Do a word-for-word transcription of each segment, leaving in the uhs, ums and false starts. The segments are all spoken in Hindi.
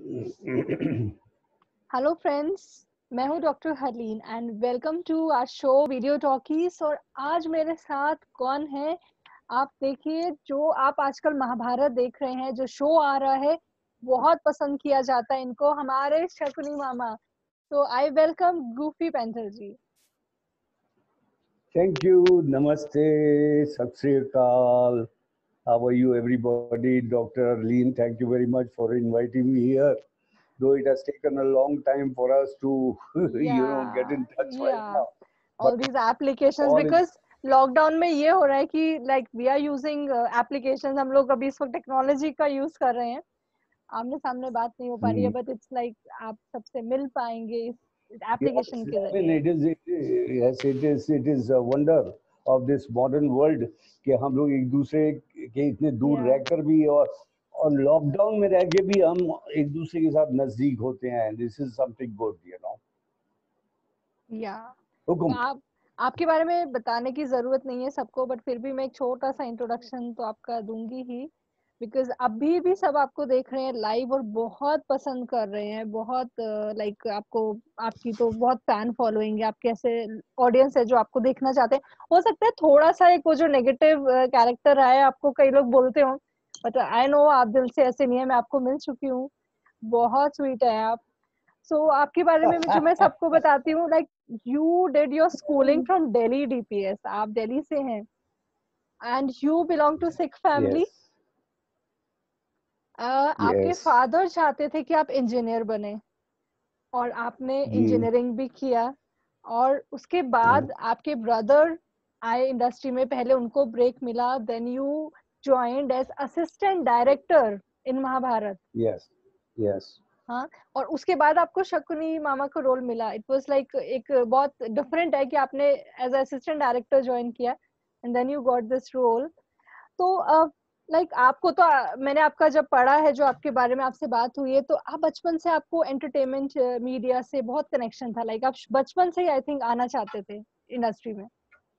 हेलो फ्रेंड्स, मैं हूं doctor Harleen and welcome to our show video talkies. और आज मेरे साथ कौन है? आप देखिए, जो आप आजकल महाभारत देख रहे हैं, जो शो आ रहा है, बहुत पसंद किया जाता है इनको, हमारे शकुनी मामा। तो I welcome Gufi Paintal ji. Thank you. Namaste. Sat Sri Akal. How are you, everybody? Doctor Arlene, thank you very much for inviting me here. Though it has taken a long time for us to, you know, get या in touch right या now. All But these applications, all is because lockdown में ये हो रहा है कि like we are using applications. हम लोग अभी इस वक्त टेक्नोलॉजी का यूज कर रहे हैं। आमने सामने बात नहीं हो पा रही है, mm, बट इट्स लाइक आप सबसे मिल पाएंगे इस yes, एप्लीकेशन के I mean, जरिए। it is, it, yes, it is, it is a wonder of this modern world कि हम लोग एक दूसरे के इतने दूर या रहकर भी और और लॉकडाउन में रह के भी हम एक दूसरे के साथ नजदीक होते हैं. This is something good, you know. या हुकुम. आप आपके बारे में बताने की जरूरत नहीं है सबको, बट फिर भी मैं एक छोटा सा इंट्रोडक्शन तो आपका दूंगी ही, बिकॉज अभी भी सब आपको देख रहे हैं लाइव और बहुत पसंद कर रहे हैं। बहुत लाइक uh, like, आपको, आपकी तो बहुत फैन फॉलोइंग है, आपके ऐसे ऑडियंस है जो आपको देखना चाहते हैं। हो सकता है थोड़ा सा एक वो जो नेगेटिव कैरेक्टर आया, आपको कई लोग बोलते हो, बट आई नो आप दिल से ऐसे नहीं है। मैं आपको मिल चुकी हूँ, बहुत स्वीट है आप। सो so, आपके बारे में जो मैं सबको बताती हूँ, like you did your schooling from Delhi DPS, आप दिल्ली से हैं, and you belong to Sikh family. Yes, आपके yes. फादर चाहते थे कि आप इंजीनियर बने, और आपने जी. इंजीनियरिंग भी किया। और उसके बाद आपके ब्रदर आए इंडस्ट्री में, पहले उनको ब्रेक मिला, then you joined as assistant director in Mahabharat. Yes, yes. हाँ, और उसके बाद आपको शकुनी मामा का रोल मिला। इट वाज लाइक एक बहुत डिफरेंट है कि आपने एज असिस्टेंट डायरेक्टर ज्वाइन किया and then you got this role. तो लाइक uh, like, आपको तो uh, मैंने आपका जब पढ़ा है, जो आपके बारे में आपसे बात हुई है, तो आप बचपन से, आपको एंटरटेनमेंट मीडिया से बहुत कनेक्शन था। लाइक like, आप बचपन से ही आई थिंक आना चाहते थे इंडस्ट्री में।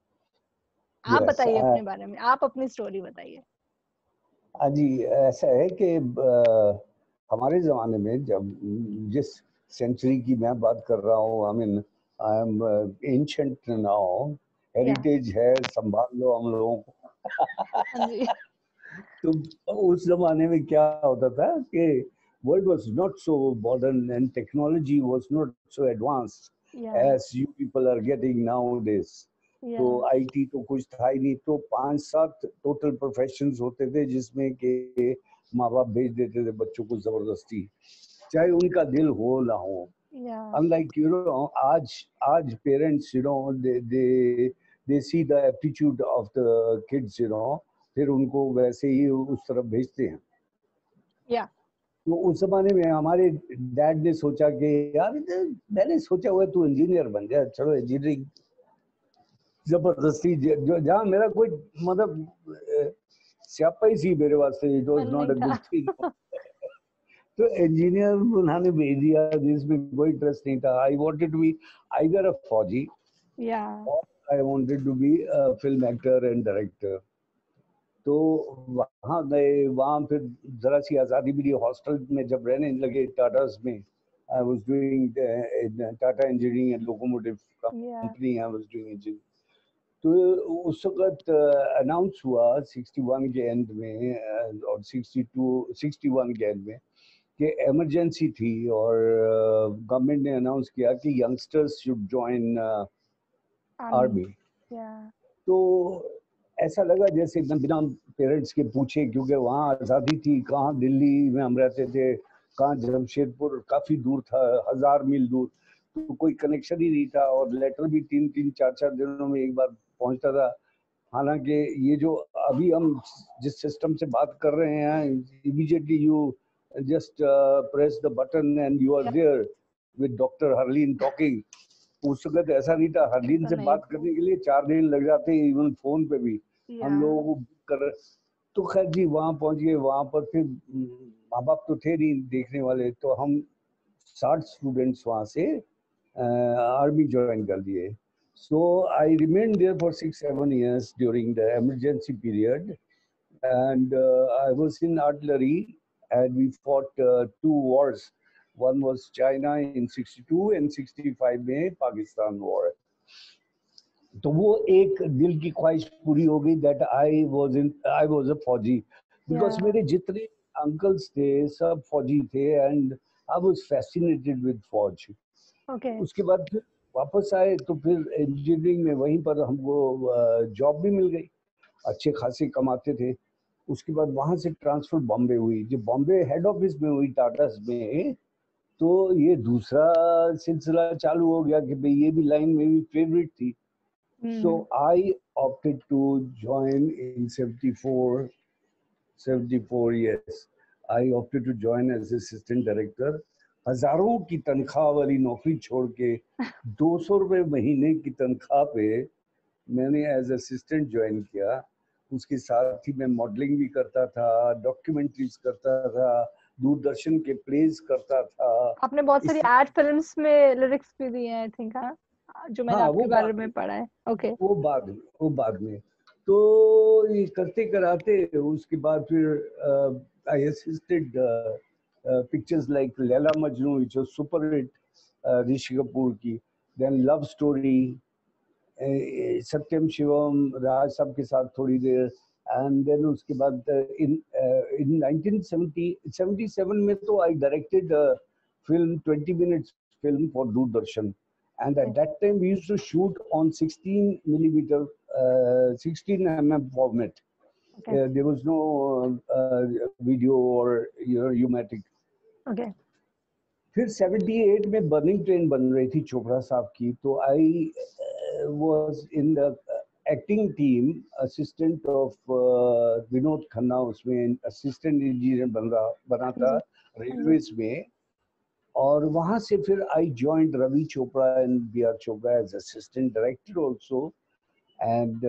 आप Yes. बताइए Uh, अपने बारे में, आप अपनी स्टोरी बताइए। हाँ जी, ऐसा है कि अ, हमारे ज़माने में जब जिस सेंचुरी की मैं बात कर रहा हूँ, I mean I am ancient now, या हेरिटेज है, संभाल लो हम लोगों को. हाँ जी। तो उस ज़माने में क्या होता था कि world was not so modern and technology was not so advanced या as you people are getting nowadays. या तो आईटी तो कुछ था ही नहीं. तो पांच सात टोटल प्रोफेशंस होते थे जिसमें के माँ बाप भेज देते थे बच्चों को जबरदस्ती, चाहे उनका दिल हो ना हो. या Unlike, you know, आज आज parents, you know, they they they see the aptitude of the kids, you know, फिर उनको वैसे ही उस तरफ भेजते हैं. या तो उस जमाने में हमारे डैड ने सोचा कि यार मैंने सोचा हुआ तू इंजीनियर बन जा, चलो इंजीनियरिंग. जबरदस्ती जो जहाँ मेरा कोई मतलब स्यापा ही सी मेरे वास्ते, इट वाज मन नॉट नहीं अ गुड था। थिंग. तो इंजीनियर उन्होंने भेज दिया जिसमें कोई इंटरेस्ट नहीं था. I wanted to be either a फौजी या और I wanted to be a film actor and director. तो वहाँ गए, वहाँ फिर जरा सी आज़ादी मिली. हॉस्टल में जब रहने लगे टाटास में, I was doing Tata engineering and locomotive या company, I was doing engineering. तो उस वक्त अनाउंस हुआ इकसठ के एंड में अ, और बासठ इकसठ के एंड में कि इमरजेंसी थी और गवर्नमेंट ने अनाउंस किया कि youngsters should join army. Army. या तो ऐसा लगा जैसे एकदम बिना पेरेंट्स के पूछे, क्योंकि वहाँ आज़ादी थी. कहाँ दिल्ली में हम रहते थे, कहाँ जमशेदपुर, काफ़ी दूर था, हजार मील दूर. तो कोई कनेक्शन ही नहीं था और लेटर भी तीन तीन चार चार दिनों में एक बार पहुंचता था. हालांकि ये जो अभी हम जिस सिस्टम से बात कर रहे हैं, immediately you just press the button and you are there with doctor Harleen talking. उस वक्त ऐसा नहीं था. हरलीन ऐसा से नहीं बात था। करने के लिए चार दिन लग जाते, इवन फोन पे भी या हम लोगों को कर. तो खैर जी वहाँ पहुंच गए. वहाँ पर फिर माँ बाप तो थे नहीं देखने वाले, तो हम साठ स्टूडेंट्स वहाँ से आर्मी ज्वाइन कर दिए. So I remained there for six, seven years during the emergency period, and uh, I was in artillery, and we fought uh, two wars. One was China in sixty-two and sixty-five में पाकिस्तान war. तो वो एक दिल की ख्वाहिश पूरी हो गई that I was in I was a फौजी because Yeah. मेरे जितने अंकल्स थे सब फौजी थे and I was fascinated with फौज. Okay. उसके बाद फिर वापस आए तो फिर इंजीनियरिंग में वहीं पर हमको जॉब भी मिल गई, अच्छे खासे कमाते थे. उसके बाद वहाँ से ट्रांसफर बॉम्बे हुई. जब बॉम्बे हेड ऑफिस में हुई टाटास में तो ये दूसरा सिलसिला चालू हो गया कि भाई ये भी लाइन मेरी फेवरेट थी. So I opted to join in seventy-four, seventy-four, yes. I opted to join as assistant director. हजारों की तनख्वाह वाली नौकरी छोड़ के दो सौ रुपए महीने की तनख्वाह पे मैंने एज असिस्टेंट ज्वाइन किया. उसके साथ ही मैं मॉडलिंग भी करता था, डॉक्यूमेंट्रीज करता था, दूरदर्शन के प्लेज करता था. आपने बहुत सारी एड फिल्म्स में लिरिक्स भी दिए हैं आई थिंक. हाँ, जो मैंने हाँ, आपके वो बारे बात में पढ़ा है. ओके. वो बाद में वो बाद में तो ये करते कराते उसके बाद फिर I assisted pictures like Laila Majnu which was super hit, Rishi Kapoor की. Then love story, Satyam Shivam, Raj Sahab के साथ थोड़ी देर. एंड देन उसके बाद in in nineteen seventy seven में तो I directed film twenty minutes film for Doordarshan. And at that time, we used to shoot on sixteen millimeter, uh, sixteen millimeter format. Okay. Uh, there was no uh, video or you know, U-matic. Okay. फिर seventy-eight में बर्निंग ट्रेन बन रही थी चोपड़ा साहब की, तो I uh, was in the acting team, assistant of uh, Vinod Khanna. उसमें assistant engineer बन रहा बना था रेलवेज में. और वहाँ से फिर I joined Ravi Chopra and B R Chopra as assistant director also. And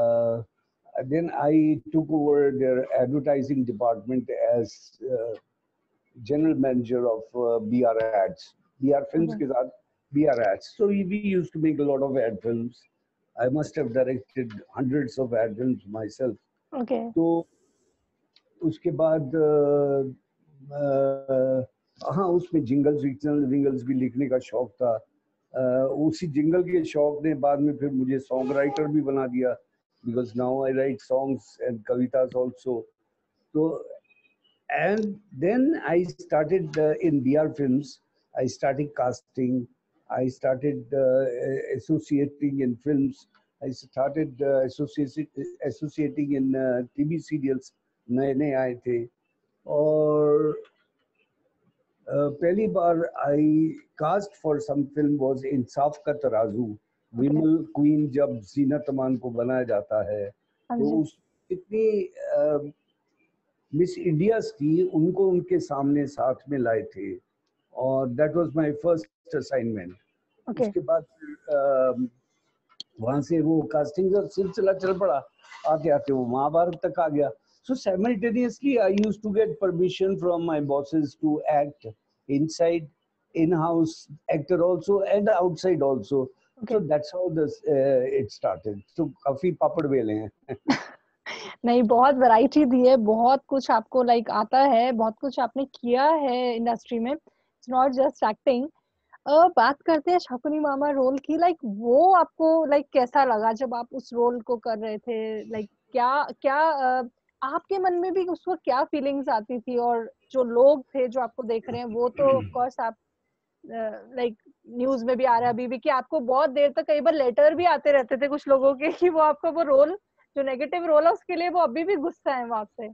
then I took over their advertising department as general manager of B R ads. B R films के साथ B R ads. So we used to make a lot of ad films. I must have directed hundreds of ad films myself. Okay. तो उसके बाद uh, uh, हाँ, उसमें जिंगल्स रीजनल जिंगल्स भी लिखने का शौक था. uh, उसी जिंगल के शौक ने बाद में फिर मुझे सॉन्ग राइटर भी बना दिया because now I write songs and कवितास आल्सो. तो and then I started in B R films. I started casting. I started associating in films. I started associating in TV serials. नए नए आए थे. और Uh, पहली बार I cast for some film was Insaaf Ka Tarazu. Vimal queen जब जीनत अमान को बनाया जाता है तो उस इतनी मिस इंडियाज थी, उनको उनके सामने साथ में लाए थे और that was my first assignment. उसके बाद फिर वहाँ से वो कास्टिंग का सिलसिला चल पड़ा. आते आते वो महाभारत तक आ गया. So simultaneously, I used to get permission from my bosses to act inside, in-house actor also, and outside also. Okay. So that's how this uh, it started. So काफी पापड़ बेले हैं. नहीं, बहुत वैरायटी दी है, बहुत कुछ आपको लाइक आता है, बहुत कुछ आपने किया है इंडस्ट्री में. It's not just acting. बात करते हैं शकुनी मामा रोल की. लाइक वो आपको लाइक कैसा लगा जब आप उस रोल को कर रहे थे? लाइक क्या क्या uh, आपके मन में भी उस वक्त क्या फीलिंग्स आती थी? और जो लोग थे जो आपको देख रहे हैं वो तो ऑफ कोर्स आप लाइक न्यूज में भी आ रहा है अभी भी कि आपको बहुत देर तक कई बार लेटर भी आते रहते थे कुछ लोगों के कि वो आपका वो रोल जो नेगेटिव रोल है उसके लिए वो अभी भी गुस्सा है वहां पे.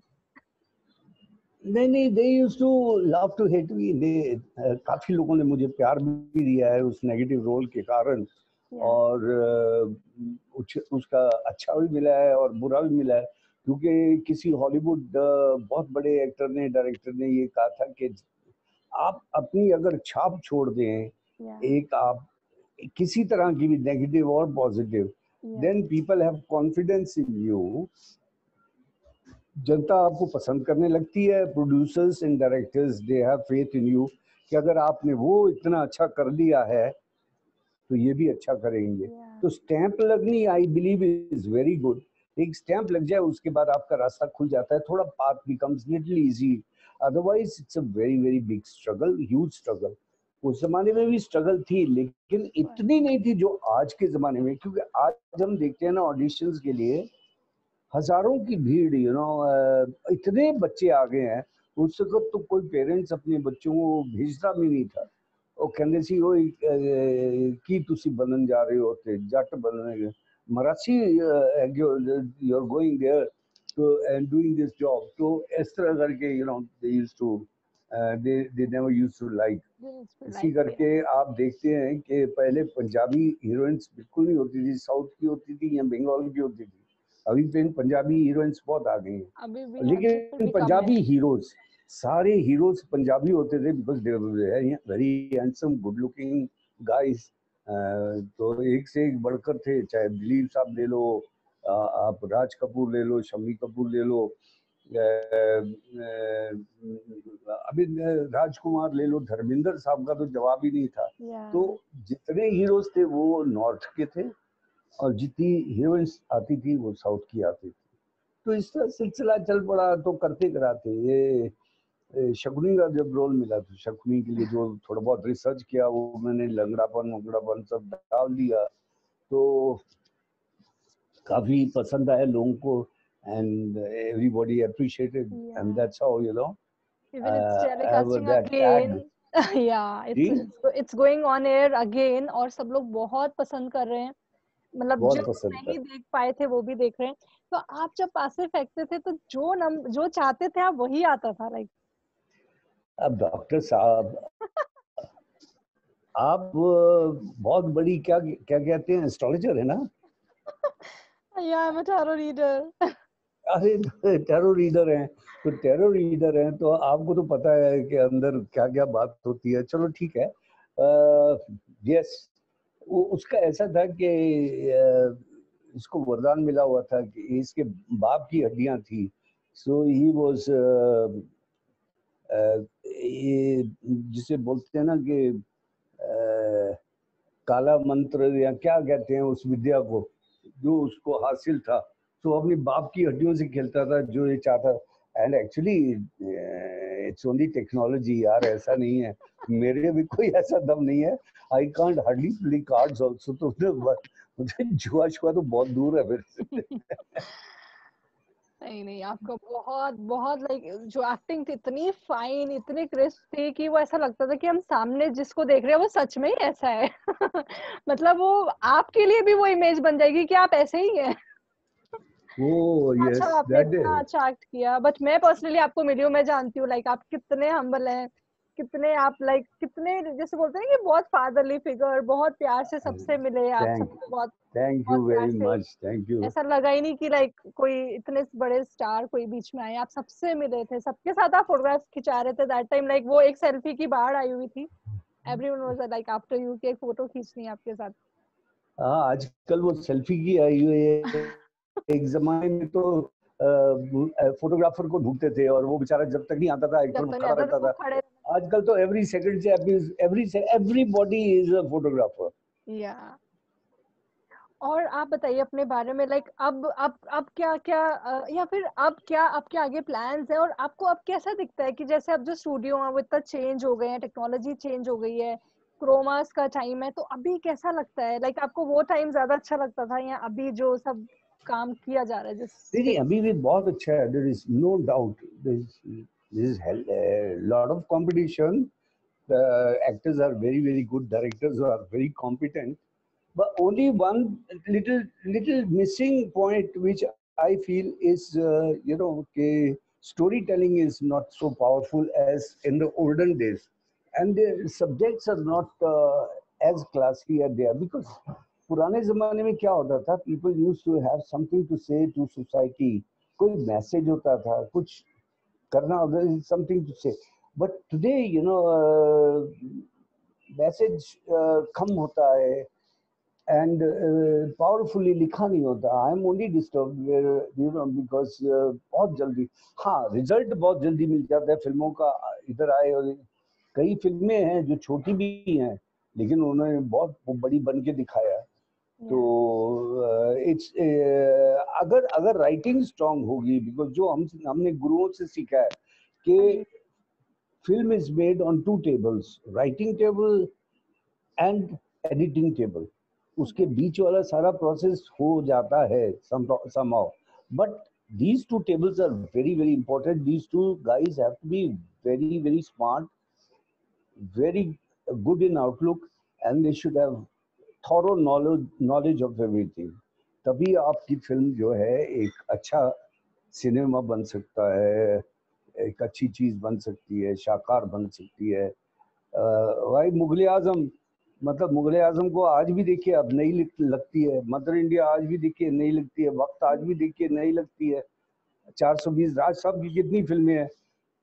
नहीं नहीं, they used to love to hate me. They uh, काफी लोगों ने मुझे प्यार भी दिया है उस नेगेटिव रोल के कारण. yeah. और uh, उच, उसका अच्छा भी मिला है और बुरा भी मिला है क्योंकि किसी हॉलीवुड बहुत बड़े एक्टर ने डायरेक्टर ने ये कहा था कि आप अपनी अगर छाप छोड़ दें yeah. एक आप किसी तरह की भी नेगेटिव और positive, then people have confidence in you. जनता आपको पसंद करने लगती है. Producers and directors they have faith in you कि अगर आपने वो इतना अच्छा कर दिया है तो ये भी अच्छा करेंगे. yeah. तो स्टैंप लगनी I believe is very good. एक स्टैंप लग जाए उसके बाद आपका रास्ता खुल जाता है. थोड़ा path becomes little easy. Otherwise it's a very very big struggle, huge struggle. उस जमाने में भी स्ट्रगल थी, लेकिन इतनी नहीं थी जो आज के जमाने में, क्योंकि आज हम देखते हैं ना ऑडिशंस के लिए हजारों की भीड़, यू नो, इतने बच्चे आ गए हैं। उस वक्त तो कोई पेरेंट्स अपने बच्चों को भेजता भी नहीं था। ਉਹ ਕਹਿੰਦੇ ਸੀ ਉਹ ਕੀ ਤੁਸੀਂ ਬਣਨ ਜਾ ਰਹੇ ਹੋ ਤੇ ਜੱਟ ਬਣਨਗੇ ਮਰਾਸੀ you are going there too and doing this job. तो इस तरह करके you know they used to they they never used to like. इसी करके आप देखते हैं कि पहले पंजाबी हीरोइंस बिल्कुल नहीं होती थी, साउथ की होती थी या बंगाल की होती थी। अभी पे पंजाबी हीरोइंस बहुत आ गई हैं, लेकिन पंजाबी हीरोज सारे हीरोज पंजाबी होते थे because they were very handsome good looking guys. तो एक से एक बढ़कर थे, चाहे दिलीप साहब ले लो, आप राज कपूर ले लो, शम्मी कपूर ले लो, अभी राजकुमार ले लो, धर्मेंद्र साहब का तो जवाब ही नहीं था। तो जितने हीरोज थे वो नॉर्थ के थे और जितनी हीरोइंस आती थी वो साउथ की आती थी। तो इस तरह सिलसिला चल पड़ा। तो करते कराते ये शकुनी का जब रोल मिला तो शकुनी के लिए जो थोड़ा बहुत रिसर्च किया वो मैंने लंगड़ापन वंगड़ापन सब डाल दिया, तो काफी पसंद आया लोगों को and everybody appreciated and that's how you know even it's telecasting again yeah it's it's, it's going on air again और सब लोग बहुत पसंद कर रहे हैं, मतलब जो नहीं देख पाए थे वो भी देख रहे हैं। तो आप जब पासे फेंकते थे तो जो नम जो चाहते थे आप वही आता था लाइक। अब डॉक्टर साहब आप बहुत बड़ी क्या क्या कहते हैं एस्ट्रोलॉजर है ना? या I am a tarot reader. अरे टैरो रीडर हैं तो टैरो रीडर हैं तो आपको तो पता है कि अंदर क्या क्या बात होती है। चलो ठीक है। यस, वो उसका ऐसा था कि इसको वरदान मिला हुआ था कि इसके बाप की हड्डियां थी। सो ही वाज ये जिसे बोलते हैं ना कि काला मंत्र या क्या कहते हैं उस विद्या को, जो उसको हासिल था, तो अपनी बाप की हड्डियों से खेलता था जो ये चाहता। And actually it's only technology यार, ऐसा नहीं है मेरे भी कोई ऐसा दम नहीं है। I can't hardly play cards also, तो मुझे जुआ शुआ तो बहुत दूर है फिर से। नहीं नहीं आपका बहुत बहुत लाइक जो एक्टिंग थी इतनी फाइन इतनी क्रिस्प थी कि वो ऐसा लगता था कि हम सामने जिसको देख रहे हैं वो सच में ही ऐसा है। मतलब वो आपके लिए भी वो इमेज बन जाएगी कि आप ऐसे ही हैं। वो यस अच्छा आपने इतना अच्छा एक्ट किया। बट मैं पर्सनली आपको मिली हूँ, मैं जानती हूँ लाइक आप कितने हम्बल हैं, कितने आप लाइक कितने जैसे बोलते हैं कि बहुत फादरली फिगर, बहुत प्यार से सबसे मिले आप सबसे बहुत thank you very much. Thank you. ऐसा लगा ही नहीं कि लाइक कोई इतने बड़े स्टार कोई बीच में आए, आप सबसे मिले थे, सबके साथ आप फोटोग्राफ खिंचा रहे थे दैट टाइम। लाइक वो एक सेल्फी की बाढ़ आई हुई थी, everyone was like after you कि एक फोटो खींचनी है आपके साथ। हाँ आजकल वो सेल्फी की आई हुई है। एक जमाने में तो फोटोग्राफर को ढूंढते थे और वो बेचारा जब तक नहीं आता था एकदम खड़ा रहता था। आजकल तो एवरी सेकंड से every everybody is a photographer. या और आप बताइए अपने बारे में लाइक अब अब अब क्या क्या या फिर अब क्या आपके आगे प्लान्स है, और आपको अब कैसा दिखता है कि जैसे अब जो स्टूडियो है वो इतना चेंज हो गए हैं, टेक्नोलॉजी चेंज हो गई है, क्रोमास का टाइम है, तो अभी कैसा लगता है? लाइक आपको वो टाइम ज्यादा अच्छा लगता था या अभी जो सब काम किया जा रहा है जिस? नहीं अभी भी बहुत अच्छा है, there is no doubt. This is lot of competition, the actors are very very good, directors are very competent, but only one little little missing point which I feel is uh, you know okay, storytelling is not so powerful as in the olden days, and the subjects are not uh, as classy as they are, because पुराने जमाने में क्या होता था, people used to have something to say to society, कोई मैसेज होता था, कुछ करना होता, something to say, but today you know message uh, uh, कम होता है and uh, powerfully लिखा नहीं होता। I am only disturb you know because बहुत जल्दी, हाँ रिजल्ट बहुत जल्दी मिल जाता है फिल्मों का। इधर आए और कई फिल्में हैं जो छोटी भी हैं लेकिन उन्होंने बहुत बड़ी बन के दिखाया। तो इट्स uh, uh, अगर अगर राइटिंग स्ट्रांग होगी, बिकॉज जो हम हमने गुरुओं से सीखा है कि film is made on two tables, writing table and editing table. उसके बीच वाला सारा process हो जाता है somehow. But these two tables are very, very important. These two guys have to be very, very smart, very good in outlook, and they should have thorough knowledge knowledge of everything. तभी आपकी फिल्म जो है एक अच्छा सिनेमा बन सकता है, एक अच्छी चीज बन सकती है, शाकार बन सकती है। भाई मुगले आजम, मतलब मुगले आजम को आज भी देखिए अब नहीं लगती है, मदर इंडिया आज भी देखिए नहीं लगती है, वक्त आज भी देखिए नहीं लगती है, चार सौ बीस राज साहब की कितनी फिल्में हैं।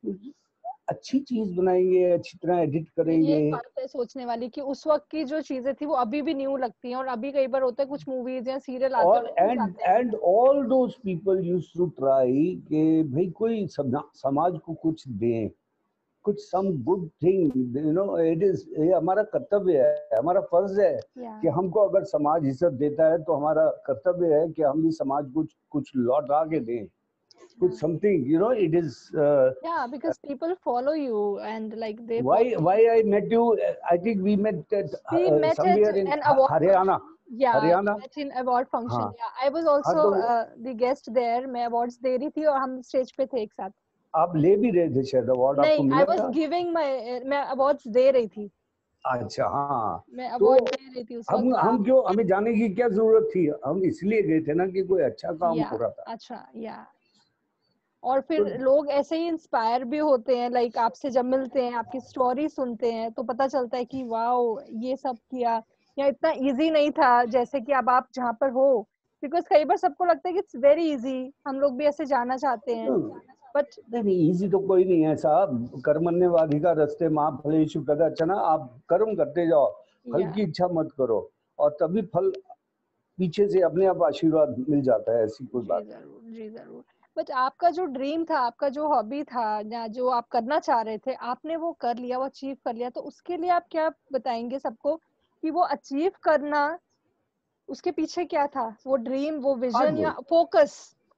अच्छी चीज बनाएंगे, अच्छी तरह एडिट करेंगे। ये बात है सोचने वाली कि उस वक्त की जो चीजें थी वो अभी भी न्यू लगती हैं, और अभी कई बार होता है कुछ मूवीज या सीरियल आते और and and all those people used to try कि भाई कोई समाज को कुछ दें, कुछ some good thing, you know, it is, ये हमारा कर्तव्य है, हमारा फर्ज है yeah. कि हमको अगर समाज इज्जत देता है तो हमारा कर्तव्य है कि हम भी समाज को कुछ कुछ लौटा के दें, कुछ something, you know, it is uh, yeah, because people follow you and like they why why I met you, I think we met at we uh, met somewhere at in an award Haryana. yeah Haryana, met in award function. हाँ. yeah I was also हाँ, तो, uh, the guest there. मैं awards दे रही थी और हम स्टेज पे थे एक साथ। आप ले भी रहे थे शायद अवार्ड, आपको मिला था? नहीं, I was था? giving my मैं awards दे रही थी। अच्छा, हाँ, मैं अवार्ड दे रही थी उस वक्त। हम हम क्यों, हमें जाने की क्या जरूरत थी, हम इसलिए गए थे ना कि कोई अच्छा काम हो रहा था। अच्छा, या और फिर तो, लोग ऐसे ही इंस्पायर भी होते हैं, लाइक आपसे जब मिलते हैं, आपकी स्टोरी सुनते हैं तो पता चलता है कि वाओ ये सब किया, या इतना इजी नहीं था जैसे कि अब आप जहाँ पर हो। बिकॉज कई बार सबको लगता है कि इट्स वेरी इजी, हम लोग भी ऐसे जाना चाहते हैं, बट नहीं, इजी तो कोई नहीं है साहब। कर्मण्यवाधिका रस्ते माँ फलेषु कदाचन, आप कर्म करते जाओ, फल की इच्छा मत करो, और तभी फल पीछे से अपने आप आशीर्वाद मिल जाता है, ऐसी कोई बात। जरूर जी जरूर। बट आपका जो ड्रीम था, आपका जो हॉबी था, या जो आप करना चाह रहे थे, आपने वो कर लिया, वो अचीव कर लिया, तो उसके लिए आप क्या बताएंगे सबको कि वो अचीव करना, उसके पीछे क्या था? वो ड्रीम, वो विजन, या focus?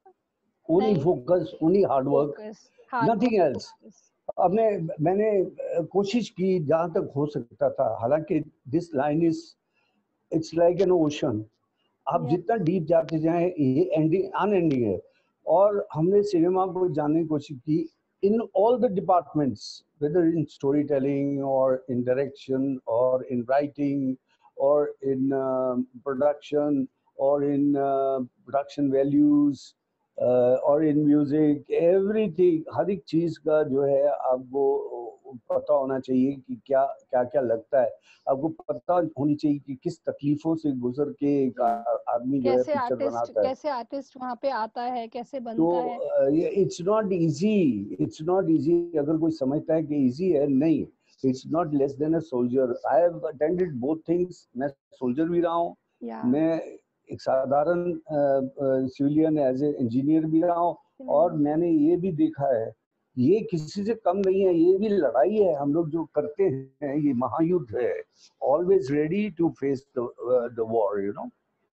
Only focus, only hard work, nothing else. अब मैं मैंने कोशिश की जहां तक हो सकता था, हालांकि this line is, it's like an ocean, आप जितना डीप जाते जाएं ये एंडिंग अनएंडिंग है। और हमने सिनेमा को जानने की कोशिश की in all the departments, whether in story telling और इन डायरेक्शन और इन राइटिंग और इन प्रोडक्शन और इन प्रोडक्शन वैल्यूज और इन म्यूजिक, एवरीथिंग, हर एक चीज का जो है आपको पता होना चाहिए कि क्या क्या क्या लगता है, आपको पता होनी चाहिए कि किस तकलीफों से गुजर के एक आदमी जो है पिक्चर बनाता है, कैसे आर्टिस्ट वहाँ पे आता है, कैसे बनता तो, है। It's not easy, it's not easy. अगर कोई समझता है कि इजी है, नहीं, it's not less than a soldier. I have attended both things, मैं सोल्जर भी रहा हूँ, मैं एक साधारण सिविलियन एज ए इंजीनियर भी रहा हूँ, और मैंने ये भी देखा है ये किसी से कम नहीं है, ये भी लड़ाई है। हम लोग जो करते हैं ये महायुद्ध है, always ready to face the war, you know.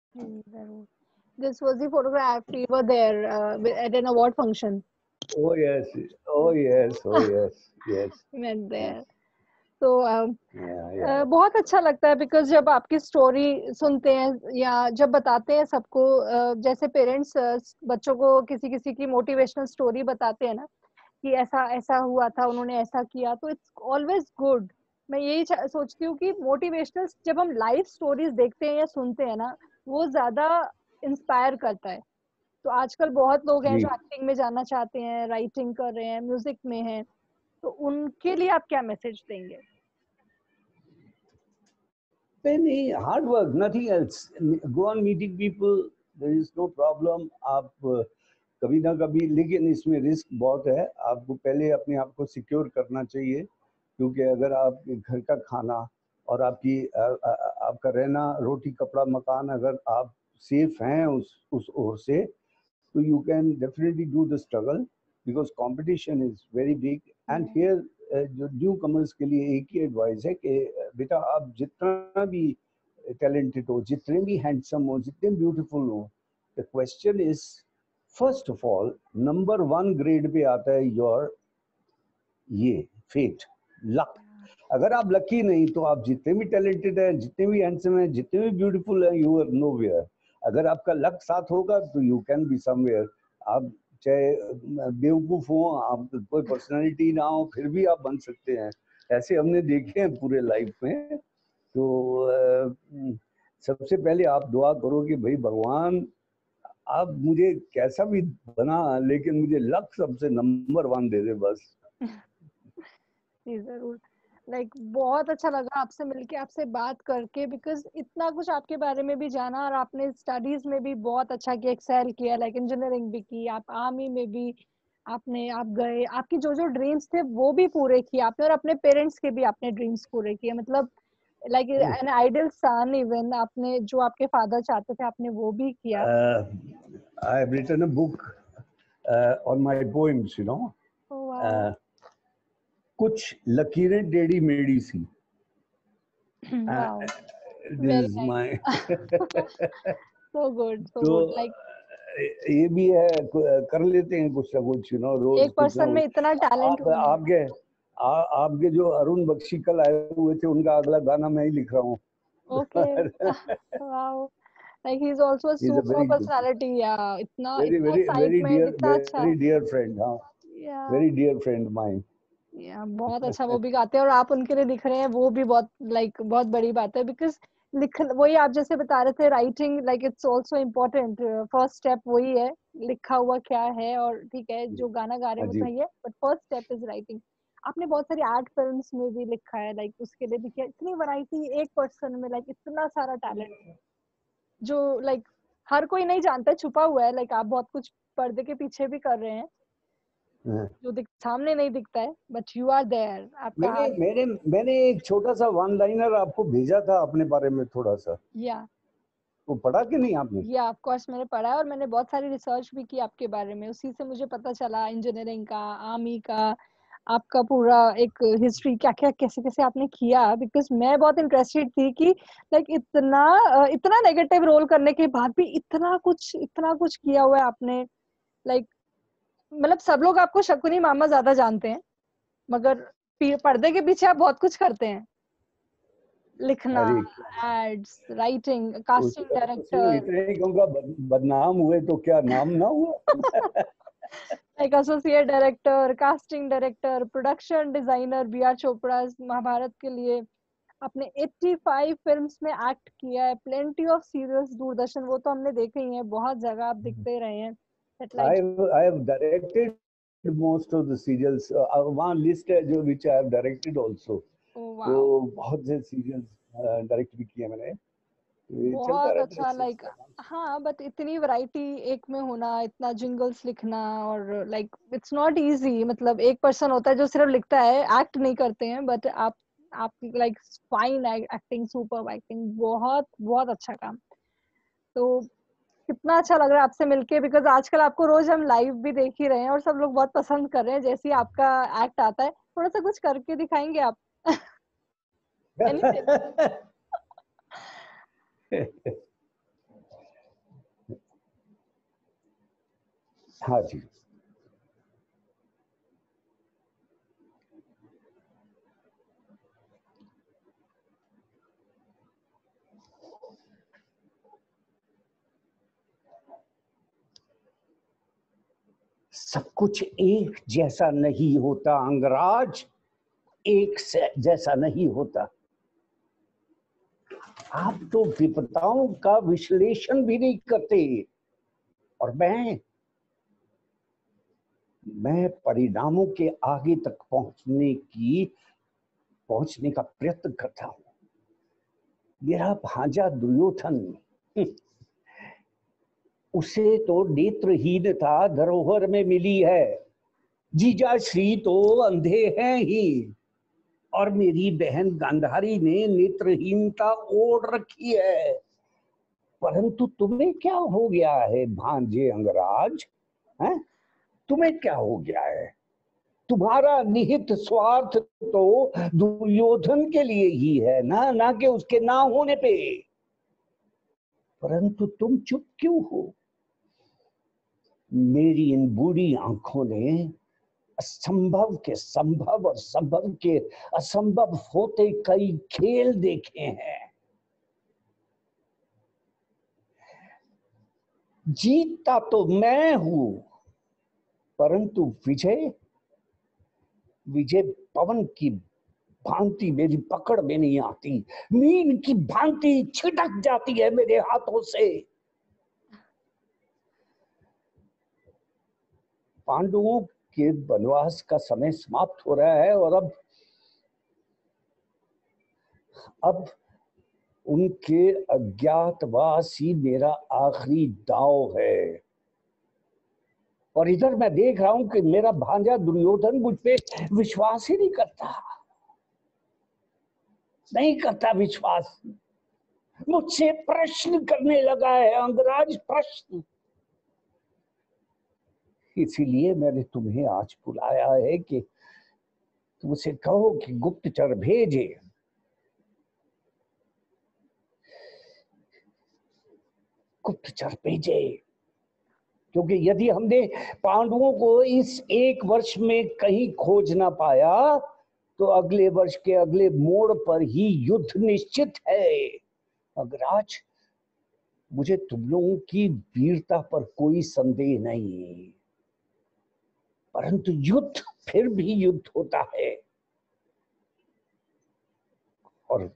This was the photograph we were there uh, at an award function. Oh yes, oh yes, oh yes, yes. Met there. तो uh, yeah, yeah. uh, बहुत अच्छा लगता है, बिकॉज जब आपकी स्टोरी सुनते हैं या जब बताते हैं सबको, uh, जैसे पेरेंट्स uh, बच्चों को किसी किसी की मोटिवेशनल स्टोरी बताते हैं ना, कि ऐसा ऐसा हुआ था, उन्होंने ऐसा किया, तो इट्स ऑलवेज गुड। मैं यही सोचती हूँ कि मोटिवेशनल जब हम लाइफ स्टोरीज देखते हैं या सुनते हैं ना, वो ज्यादा इंस्पायर करता है। तो आजकल बहुत लोग हैं जो एक्टिंग में जाना चाहते हैं, राइटिंग कर रहे हैं, म्यूजिक में हैं, तो उनके लिए आप क्या मैसेज देंगे? नहीं, hard work, nothing else, go on meeting people, there is no problem. आप कभी ना कभी, लेकिन इसमें रिस्क बहुत है, आपको पहले अपने आप को सिक्योर करना चाहिए, क्योंकि अगर आपके घर का खाना और आपकी आ, आ, आपका रहना, रोटी कपड़ा मकान, अगर आप सेफ हैं उस उस ओर से, तो you can definitely do the struggle, because competition is very big. And here जो न्यू कमर्स के लिए एक ही एडवाइस है कि बेटा आप जितना भी टैलेंटेड हो, जितने भी हैंडसम हो, जितने ब्यूटीफुल हो, the question is, first of all number one grade पे आता है योर ये फेट, लक। अगर आप लकी नहीं तो आप जितने भी टैलेंटेड हैं, जितने भी हैंडसम हैं, जितने भी ब्यूटीफुल हैं, यू आर नोवेयर। अगर आपका लक साथ होगा तो यू कैन बी समवेयर। आप चाहे बेवकूफ हो, आप कोई पर्सनालिटी ना हो, फिर भी आप बन सकते हैं। ऐसे हमने देखे हैं पूरे लाइफ में। तो uh, सबसे पहले आप दुआ करो कि भाई भगवान आप मुझे कैसा भी बना, लेकिन मुझे लक सबसे नंबर वन दे दे बस। जी जरूर। लाइक like, बहुत अच्छा लगा आपसे मिलके, आपसे बात करके, बिकॉज इतना कुछ आपके बारे में भी जाना और आपने स्टडीज में भी बहुत अच्छा किया, एक्सेल किया, लाइक इंजीनियरिंग भी की, आप आर्मी में भी आपने आप गए, आपकी जो जो ड्रीम्स थे वो भी पूरे किए आपने, और अपने पेरेंट्स के भी आपने ड्रीम्स पूरे किए। मतलब like an ideal son, even आपने जो आपके फादर चाहते थे आपने वो भी किया। I have written a book on my poems, you know. कुछ लकीरें टेढ़ी मेढ़ी सी। Wow, this is my so good, so तो गुड। लाइक ये भी है, कर लेते हैं कुछ ना कुछ, यू नो, रोज एक पर्सन में इतना टैलेंट आप, होना। आपके आ, आपके जो अरुण बख्शी कल आए हुए थे, उनका अगला गाना मैं ही लिख रहा हूँ। Okay, wow. Like he's also a He's a super very personality, yeah. इतना very इतना very very excitement, dear इतना अच्छा, very dear friend, हाँ, yeah, very dear friend mine. yeah, बहुत अच्छा वो भी गाते हैं, और आप उनके लिए लिख रहे हैं, वो भी बहुत लाइक like, बहुत बड़ी बात है। बिकॉज लिख वही आप जैसे बता रहे थे, writing like it's also important. First step वही है, लिखा हुआ क्या है, और ठीक है जो गाना गा रहे हैं वो तो है, but first step is writing. आपने बहुत सारी आर्ट फिल्म्स में भी लिखा है, लाइक उसके लिए भी किया। इतनी वैरायटी एक पर्सन में, लाइक इतना सारा टैलेंट जो लाइक हर कोई नहीं जानता है, छुपा हुआ है। लाइक आप बहुत कुछ पर्दे के पीछे भी कर रहे हैं जो दिख, सामने नहीं दिखता है, बट यू आर देयर। आपका मैंने मैंने मैंने एक छोटा सा वन लाइनर आपको भेजा था अपने बारे में थोड़ा सा, या वो पढ़ा कि नहीं आपने? या ऑफ कोर्स मैंने पढ़ा है, और मैंने बहुत सारी रिसर्च भी की आपके बारे में, उसी से मुझे पता चला इंजीनियरिंग का, आर्मी का, आपका पूरा एक हिस्ट्री, क्या क्या कैसे कैसे आपने किया। बिकॉज मैं बहुत इंटरेस्टेड थी कि लाइक इतना इतना नेगेटिव रोल करने के बाद भी इतना कुछ इतना कुछ किया हुआ है आपने। लाइक मतलब सब लोग आपको शकुनी मामा ज्यादा जानते हैं, मगर पर्दे के पीछे आप बहुत कुछ करते हैं। लिखना, एड्स, राइटिंग, कास्टिंग डायरेक्टर, इतने ही कहूँगा, बदनाम हुए तो क्या नाम ना हुआ। Like associate director, casting director, production designer B R Chopra Mahabharat के लिए। आपने पचासी फिल्म्स में एक्ट किया है, प्लेंटी ऑफ सीरियल्स दूरदर्शन, वो तो हमने देखे ही हैं, बहुत जगह आप दिखते रहे हैं। I have, I have directed most of the serials. Uh, वहाँ लिस्ट है जो which I have directed also. तो बहुत से सीरियल्स डायरेक्ट भी किए मैंने। बहुत अच्छा, लाइक हाँ, बट इतनी वैरायटी एक में होना, इतना जिंगल्स लिखना, और लाइक इट्स नॉट इजी। मतलब एक पर्सन होता है जो सिर्फ लिखता है, एक्ट नहीं करते हैं, बट आप आप like fine acting, super acting, बहुत बहुत अच्छा काम। तो कितना अच्छा लग रहा है आपसे मिलके, बिकॉज आजकल आपको रोज हम लाइव भी देख ही रहे हैं, और सब लोग बहुत पसंद कर रहे हैं जैसे आपका एक्ट आता है। थोड़ा सा कुछ करके दिखाएंगे आप? हाँ जी। सब कुछ एक जैसा नहीं होता अंगराज, एक से जैसा नहीं होता। आप तो विपदाओं का विश्लेषण भी नहीं करते, और मैं मैं परिणामों के आगे तक पहुंचने की पहुंचने का प्रयत्न करता हूं। मेरा भांजा दुर्योधन, उसे तो नेत्रहीनता धरोहर में मिली है, जीजा श्री तो अंधे हैं ही, और मेरी बहन गांधारी ने नेत्रहीनता ओढ़ रखी है। परंतु तुम्हें क्या हो गया है भांजे अंगराज, हैं? तुम्हें क्या हो गया है? तुम्हारा निहित स्वार्थ तो दुर्योधन के लिए ही है ना, ना कि उसके ना होने पे। परंतु तुम चुप क्यों हो? मेरी इन बूढ़ी आंखों ने असंभव के संभव और संभव के असंभव होते कई खेल देखे हैं। जीतता तो मैं हूं, परंतु विजय विजय पवन की भांति मेरी पकड़ में नहीं आती, मीन की भांति छिटक जाती है मेरे हाथों से। पांडवों के वनवास का समय समाप्त हो रहा है और अब अब उनके अज्ञातवास ही मेरा आखिरी दांव है। और इधर मैं देख रहा हूं कि मेरा भांजा दुर्योधन मुझ पे विश्वास ही नहीं करता, नहीं करता विश्वास। मुझसे प्रश्न करने लगा है, अंगराज प्रश्न। इसीलिए मैंने तुम्हें आज बुलाया है कि तुम उसे कहो कि गुप्तचर भेजे। गुप्तचर भेजे, क्योंकि यदि हमने पांडवों को इस एक वर्ष में कहीं खोज ना पाया तो अगले वर्ष के अगले मोड़ पर ही युद्ध निश्चित है। अग्रराज, मुझे तुम लोगों की वीरता पर कोई संदेह नहीं, परंतु युद्ध फिर भी युद्ध होता है और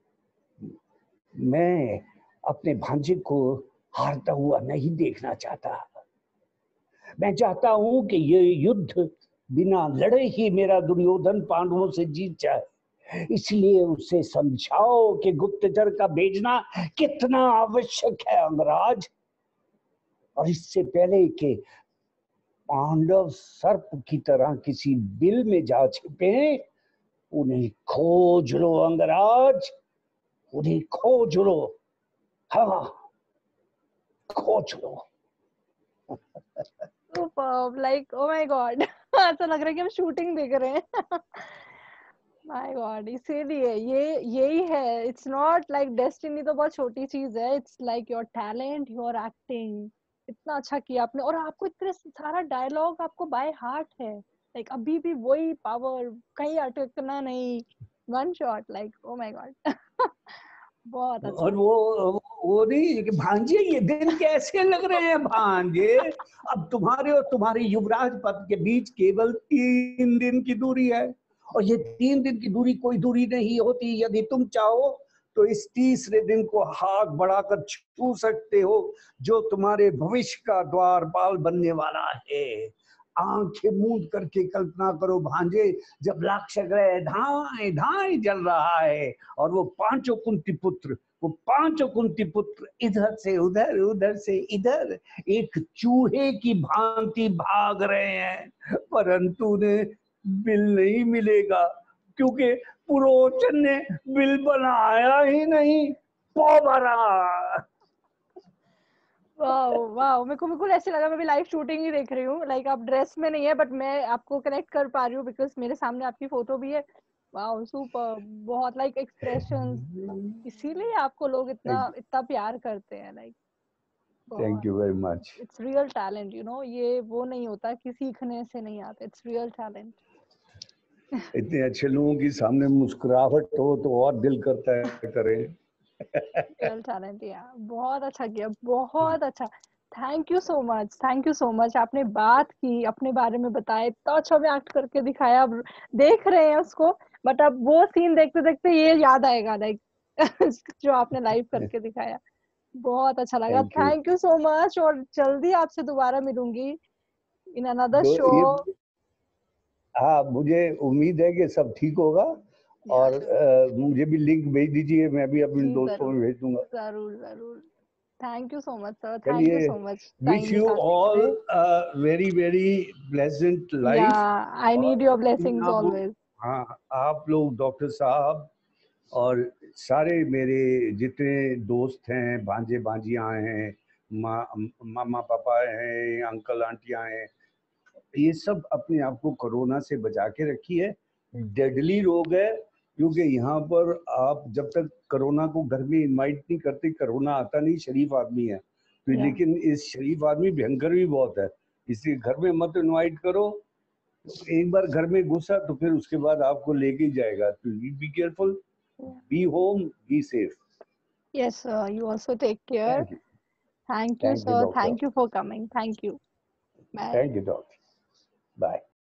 मैं अपने भांजे को हारता हुआ नहीं देखना चाहता। मैं चाहता हूं कि ये युद्ध बिना लड़े ही मेरा दुर्योधन पांडवों से जीत जाए। इसलिए उसे समझाओ कि गुप्तचर का भेजना कितना आवश्यक है अंगराज। और इससे पहले कि पांडव सर्प की तरह किसी बिल में जा छिपे, उन्हें खोज लो अंगराज, उन्हें खोज लो। हाँ, खोज लो। Superb, like oh my god ऐसा लग रहा है कि हम शूटिंग देख रहे हैं माय गॉड। इसीलिए ये यही है, इट्स नॉट लाइक डेस्टिनी तो बहुत छोटी चीज है, it's like your talent, your acting. इतना अच्छा किया आपने, और आपको इतने सारा डायलॉग आपको बाय हार्ट है। लाइक like, अभी भी वही पावर, कहीं अटकना नहीं, one shot, like oh my god बहुत अच्छा। और वो वो नहीं कि भांजे ये दिन कैसे लग रहे हैं भांजे। अब तुम्हारे और तुम्हारे युवराज पद के बीच केवल तीन दिन की दूरी है, और ये तीन दिन की दूरी कोई दूरी नहीं होती। यदि तुम चाहो तो इस तीसरे दिन को हाथ बढ़ाकर छू सकते हो, जो तुम्हारे भविष्य का द्वारपाल बनने वाला है। आंखें मूंद करके कल्पना करो भांजे, जब लाक्षागृह धाए धाए जल रहा है और वो पांचों कुंती पुत्र वो पांचों कुंती पुत्र इधर से उधर उधर से इधर एक चूहे की भांति भाग रहे हैं, परंतु उन्हें बिल नहीं मिलेगा, क्योंकि पुरोचन ने बिल बनाया ही नहीं। पोबरा वाओ वाओ, मेरे को बिल्कुल ऐसे लगा मैं भी लाइव शूटिंग ही देख रही हूँ। लाइक आप ड्रेस में नहीं है, बट मैं आपको कनेक्ट कर पा रही हूँ बिकॉज मेरे सामने आपकी फोटो भी है। वाओ सुपर, बहुत लाइक एक्सप्रेशंस, इसीलिए आपको लोग इतना इतना प्यार करते हैं। Like thank you very much. It's real talent, you know, ये वो नहीं होता कि सीखने से नहीं आता, इट्स रियल टैलेंट। इतने अच्छे लोगों के सामने मुस्कुराहट हो तो और दिल करता है करे। रियल टैलेंट यार, बहुत अच्छा किया, बहुत अच्छा। Thank you so much, thank you so much. आपने बात की, अपने बारे में बताया, इतना अच्छा में एक्ट करके दिखाया। अब देख रहे हैं उसको, बट अब वो सीन देखते देखते ये याद आएगा, लाइक जो आपने लाइव करके दिखाया। बहुत अच्छा लगा, thank you. Thank you so much. और जल्दी आपसे दोबारा मिलूंगी इन अनदर तो शो। ये हाँ, मुझे उम्मीद है कि सब ठीक होगा, और आ, मुझे भी लिंक भेज दीजिए, मैं भी अपने जी दोस्तों जरूर में भेज दूंगा। जरूर जरूर। Thank you so much sir, thank you चलिए, so much time wish you निकालने के ऑल लिए। वेरी वेरी प्लेजेंट या लाइफ। आई नीड योर और ब्लेसिंग्स आप ऑलवेज। हाँ, आप लोग डॉक्टर साहब और सारे मेरे जितने दोस्त हैं, भांजे भांजियां हैं, मा, मामा पापा हैं, अंकल आंटियां हैं, ये सब अपने आप को कोरोना से बचा के रखिए। डेडली रोग है, क्योंकि यहाँ पर आप जब तक कोरोना को घर में इनवाइट नहीं करते, कोरोना आता नहीं। शरीफ आदमी है तो, या लेकिन इस शरीफ आदमी भयंकर भी बहुत है, इसलिए घर में मत इनवाइट करो। एक बार घर में घुसा तो फिर उसके बाद आपको लेके ही जाएगा, तो be careful, be home, be safe. Yes, sir. You also take care. Thank you. Thank you, Thank you, sir. doctor. Thank you for coming. Thank you. Bye. Thank you, doctor. Bye.